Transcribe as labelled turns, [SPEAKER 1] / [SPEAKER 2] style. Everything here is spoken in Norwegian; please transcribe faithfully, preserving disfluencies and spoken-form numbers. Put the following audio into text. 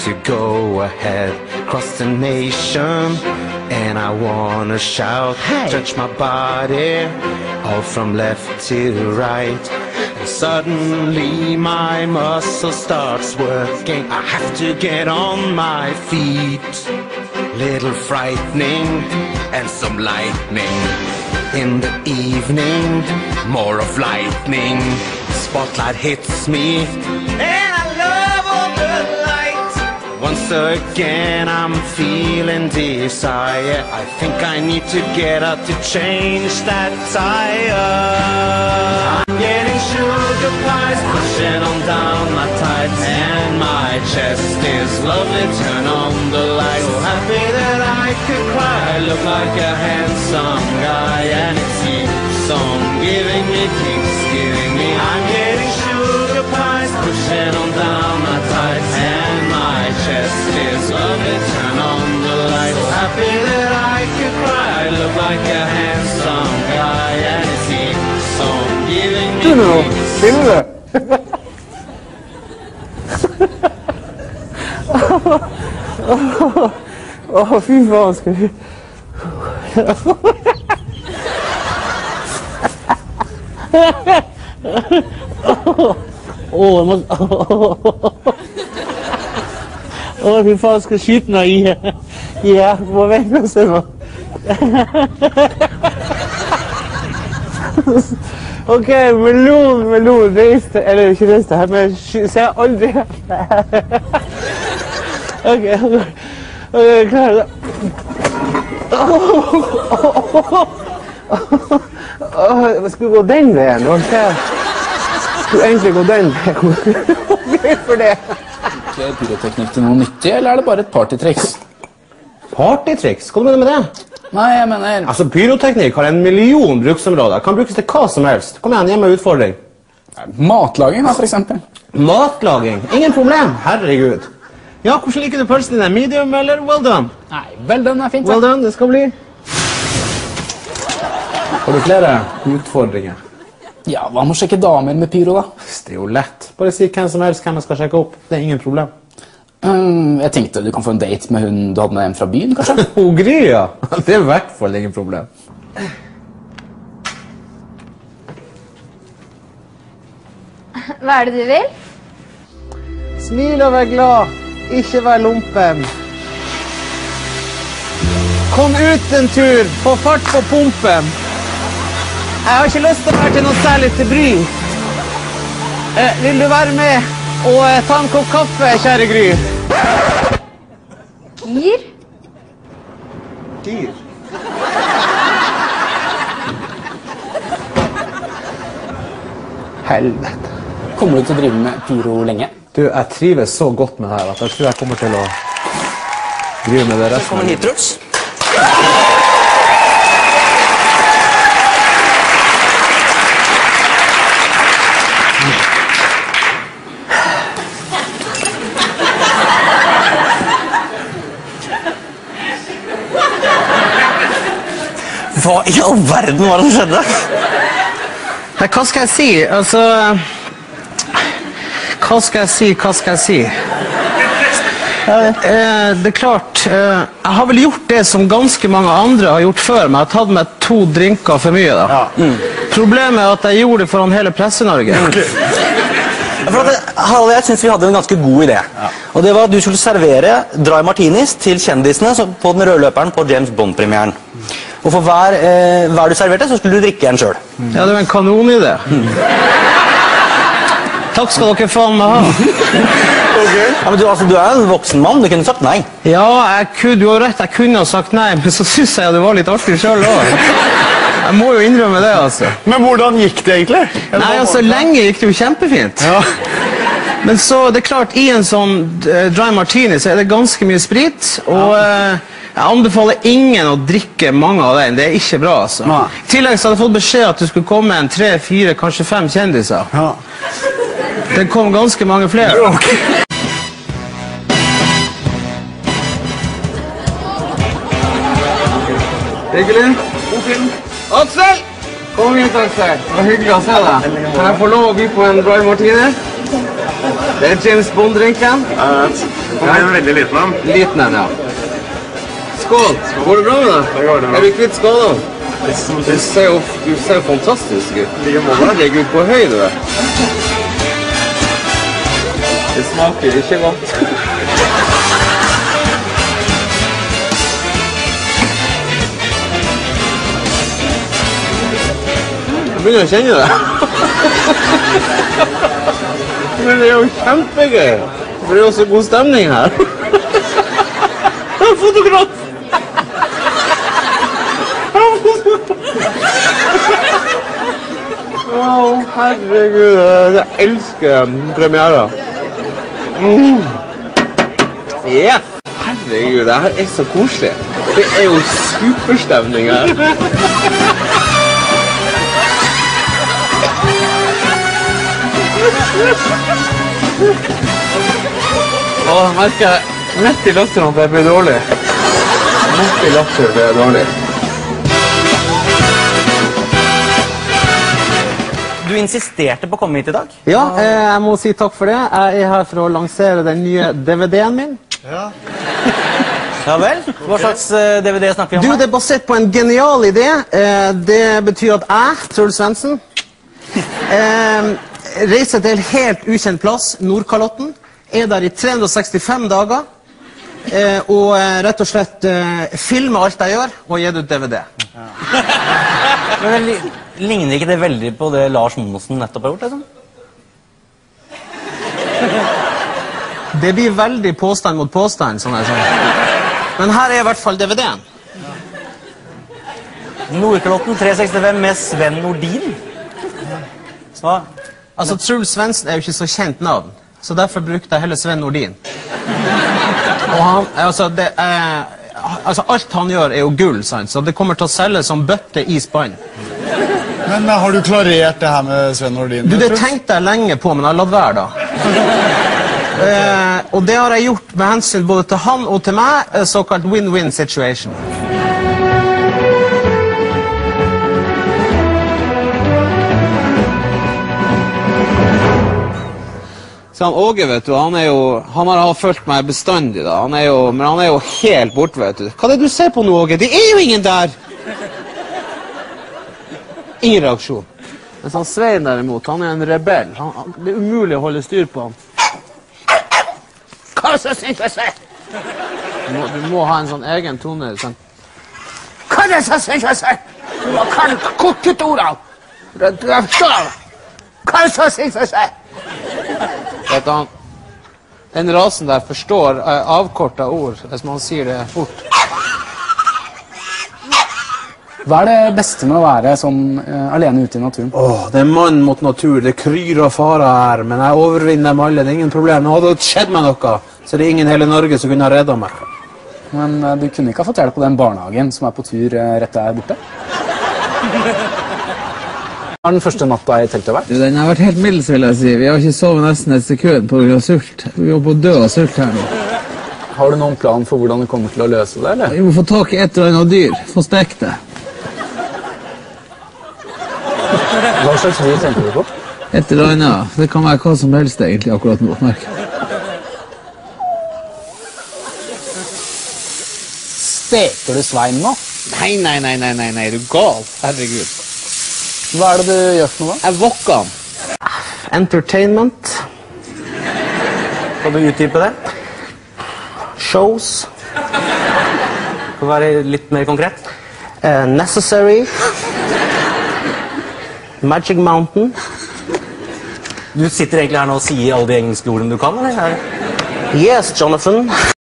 [SPEAKER 1] to go ahead, cross the nation, and I wanna shout, hey! Touch my body, all from left to right. And suddenly my muscle starts working. I have to get on my feet. Little frightening and some lightning. In the evening, more of lightning. The spotlight hits me, and I love all the light. Once again, I'm feeling desire. I think I need to get up to change that tire. I'm getting sugar pies, pushing on down my tights, and my chest is lovely. Turn on the light. So happy that I could cry. Look like a handsome guy, and it keeps on giving me kicks, giving me. I'm getting sugar pies, pushing on down my tights, and my chest is lovely. Turn on the light. So happy that I could cry. Look like a handsome guy, and it keeps on giving me kicks.
[SPEAKER 2] Åh, fy faen, skal vi... Åh, jeg må... Åh, fy faen, skal skyte meg i... Ja, må vente og se nå. Ok, melon, melon, reiste, eller ikke reiste her, men ser jeg aldri her. Ok, ok, klar da. Skal vi gå den veien? Skal vi egentlig gå den veien? Ok, for det.
[SPEAKER 3] Er pyroteknikk til noe nyttig, eller er det bare et partytriks?
[SPEAKER 1] Partytriks? Hva mener du med det?
[SPEAKER 3] Nei, jeg mener...
[SPEAKER 1] Altså, pyroteknikk har en million bruksområder. Kan brukes til hva som helst. Kom igjen, gi meg utfordring.
[SPEAKER 3] Matlaging da, for eksempel.
[SPEAKER 1] Matlaging? Ingen problem, herregud. Ja, hvordan liker du pølsen din? Medium eller well done?
[SPEAKER 3] Nei, well done er fint.
[SPEAKER 1] Well done, det skal bli.
[SPEAKER 3] Har du flere utfordringer? Ja, hva må sjekke damer med pyro da?
[SPEAKER 1] Det er jo lett. Bare si hvem som helst hvem jeg skal sjekke opp. Det er ingen problem.
[SPEAKER 3] Um, jeg tenkte du kan få en date med hun du hadde med hjem fra byen, kanskje?
[SPEAKER 1] Hun Gry, ja. Det er i hvert fall ingen problem.
[SPEAKER 4] Hva er det du vil?
[SPEAKER 1] Smil og vær glad. Ikke vær lumpen. Kom ut en tur. Få fart på pumpen. Jeg har ikke lyst til å være til noe særlig til bry. Eh, vil du være med og eh, ta en kopp kaffe, kjære Gry?
[SPEAKER 4] Gir?
[SPEAKER 1] Gir? Helvete.
[SPEAKER 3] Kommer du til å drive med pyro lenge?
[SPEAKER 1] Du, jeg trives så godt med det her at jeg tror jeg kommer til å drive med det resten.
[SPEAKER 3] Så kommer hit, Truls.
[SPEAKER 2] Hva i all verden var det som skjedde?
[SPEAKER 1] Nei, hva skal jeg si? Altså... Hva skal jeg si? Hva skal jeg si? Eh, det er klart, eh, jeg har vel gjort det som ganske mange andre har gjort før, men jeg har tatt meg to drinker for mye da.
[SPEAKER 2] Ja. Mm.
[SPEAKER 1] Problemet er at jeg gjorde det foran hele Presse-Norge.
[SPEAKER 2] For at, Harald, jeg synes vi hadde en ganske god idé. Ja. Og det var at du skulle servere dry martinis til kjendisene på den røde løperen på James Bond-premieren. Og for hver, eh, hver du serverte, så skulle du drikke en selv.
[SPEAKER 1] Mm. Ja, det var en kanonidé. Mm. Takk skal dere faen meg ha.
[SPEAKER 2] Okay. Ja, men du, altså, du er en voksen mann, du kunne sagt nei.
[SPEAKER 1] Ja, jeg kunne, du har rett, jeg kunne ha sagt nei, men så synes jeg det var litt artig selv også. Jeg må jo innrømme det, altså.
[SPEAKER 5] Men hvordan gikk det egentlig?
[SPEAKER 1] Nei, altså, lenge gikk det jo kjempefint.
[SPEAKER 5] Ja.
[SPEAKER 1] Men så, det er klart, i en sånn uh, dry martini så er det ganske mye sprit, og uh, jeg anbefaler ingen å drikke mange av den, det er ikke bra, altså.
[SPEAKER 5] Nei.
[SPEAKER 1] I tillegg så hadde jeg fått beskjed at du skulle komme en tre, fire, kanskje fem kjendiser.
[SPEAKER 5] Ja.
[SPEAKER 1] Det kom ganske mange flere.
[SPEAKER 5] Okay.
[SPEAKER 1] Hyggelig. God film. Aksel! Kom hit, Aksel. Det var hyggelig å se deg. Kan jeg få lov å by på en dry martini? Det er James Bond-drinken.
[SPEAKER 5] Jeg vet. Den er en veldig liten en.
[SPEAKER 1] Liten en, ja. Skål! Går det bra med deg?
[SPEAKER 5] Det går det bra.
[SPEAKER 1] Er vi kvitt skål? Du ser jo, du ser jo fantastisk ut. Herregud, på høy du er. Det smaker ikke godt. Jeg begynner å kjenne det. Men det er jo kjempegøy. For det er jo så god stemning her. Fotograf! Å, herregud, jeg elsker premiere. Mm. Ja, herregud, det her er så koselig. Det er jo superstemning her. Å, jeg merker midt i latteren at jeg blir dårlig. Midt i latteren blir jeg dårlig.
[SPEAKER 2] Du insisterte på å komme hit i dag.
[SPEAKER 1] Ja, eh, jeg må si takk for det. Jeg er her for å lansere den nye D V D-en min.
[SPEAKER 2] Ja vel? Hva slags eh, D V D snakker vi om?
[SPEAKER 1] Du, det er basert på en genial idé. Eh, det betyr at jeg, Truls Svendsen, eh, reiser til en helt ukjent plass, Nordkalotten, er der i tre hundre sekstifem dager, eh, og eh, rett og slett eh, filmer alt jeg gjør, og gir ut D V D.
[SPEAKER 2] Ja. Men li ligner ikke det veldig på det Lars Monsen nettopp har gjort, liksom?
[SPEAKER 1] Det blir veldig påstand mot påstand, sånn er sånn. Men her er i hvert fall D V D-en.
[SPEAKER 2] Nordkalotten tre sekstifem med Sven Nordin. Hva?
[SPEAKER 1] Altså, Truls Svendsen er jo ikke så kjent navn, så derfor brukte jeg heller Sven Nordin. Og han, altså, det er, altså, alt han gjør er jo gull, sant? Så det kommer til å selge som bøtte i spann.
[SPEAKER 6] Men har du klarert det her med Sven Nordin?
[SPEAKER 1] Du, det tenkte jeg lenge på, men jeg har latt være da. Eh, og det har jeg gjort med hensyn både til han og til meg, eh, såkalt win-win situation. Så han Åge, vet du, han er jo, han har følt meg bestandig da, han er jo, men han er jo helt bort, vet du. Hva er det du ser på nå, Åge? Det er jo ingen der! Ingen reaksjon. Mens han Svein derimot, han er en rebell. Han, det er umulig å holde styr på han. Hva er det som synes jeg? Du må, du må ha en sånn egen tone, sånn. Hva er det som synes jeg? Du må kan kutte ut ordene. Du er forstår. Hva er det som synes jeg? Vet han, den rasen der forstår uh, avkortet ord, hvis man sier det fort.
[SPEAKER 3] Hva er det beste med å være sånn uh, alene ute i naturen?
[SPEAKER 1] Åh, det er mann mot natur, det kryr og farer her, men jeg overvinner dem alle, det er ingen problem. Nå hadde det skjedd meg noe, så det er ingen hele Norge som kunne ha reddet meg.
[SPEAKER 3] Men uh, du kunne ikke ha fått hjelp på den barnehagen som er på tur uh, rett der borte? Hva er den første natta i teltet vært?
[SPEAKER 1] Den har vært helt middels, vil jeg si. Vi har ikke sovet nesten et sekund på grunn av sult. Vi er på å dø av sult her nå.
[SPEAKER 3] Har du noen plan for hvordan du kommer til å løse det, eller?
[SPEAKER 1] Vi må få tak i et eller annet dyr, få stekt det.
[SPEAKER 3] Hva slags dyr tenker du på?
[SPEAKER 1] Et eller annet. Det kan være hva som helst egentlig akkurat nå, merk.
[SPEAKER 3] Steker du Svein nå?
[SPEAKER 1] Nei, nei, nei, nei, nei, nei, du er gal. Herregud.
[SPEAKER 3] Hva er det du gjør for noe da?
[SPEAKER 1] Jeg vokker han. Entertainment.
[SPEAKER 2] Kan du utdype det?
[SPEAKER 1] Shows.
[SPEAKER 2] Kan du være litt mer konkret?
[SPEAKER 1] Uh, necessary. Magic Mountain.
[SPEAKER 2] Du sitter egentlig her nå og sier alle de engelske ordene du kan, eller?
[SPEAKER 1] Yes, Jonathan.